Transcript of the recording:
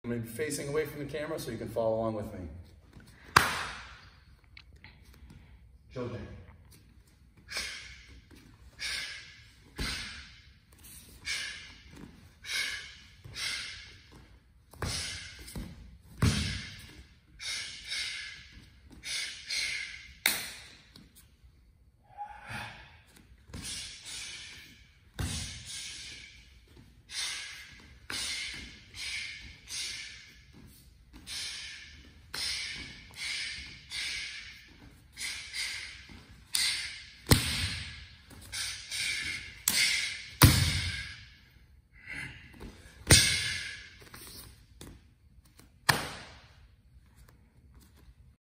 I'm going to be facing away from the camera so you can follow along with me. Showtime.